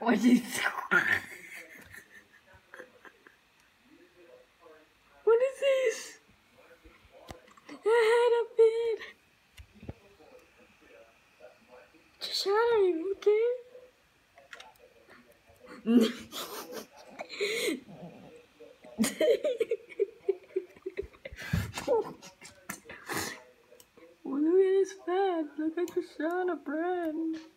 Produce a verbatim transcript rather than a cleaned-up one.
What is What is this? I had a bed. Trish, are you okay? Oh, look at his fat. Look at Trishana brand.